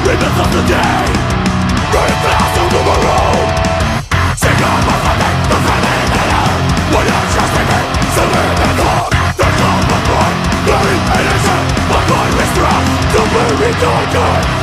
Remnants of the day, running fast on the road. Sing on my family, the family that I what I'm trusting in, so in the dark. The common boy, very innocent, but God is strong to be returned.